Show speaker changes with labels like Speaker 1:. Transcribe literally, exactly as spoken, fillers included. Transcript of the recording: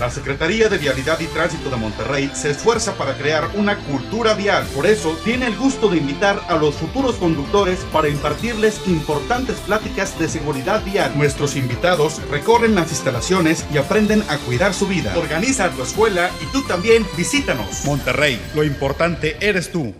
Speaker 1: La Secretaría de Vialidad y Tránsito de Monterrey se esfuerza para crear una cultura vial. Por eso, tiene el gusto de invitar a los futuros conductores para impartirles importantes pláticas de seguridad vial. Nuestros invitados recorren las instalaciones y aprenden a cuidar su vida. Organiza tu escuela y tú también visítanos. Monterrey, lo importante eres tú.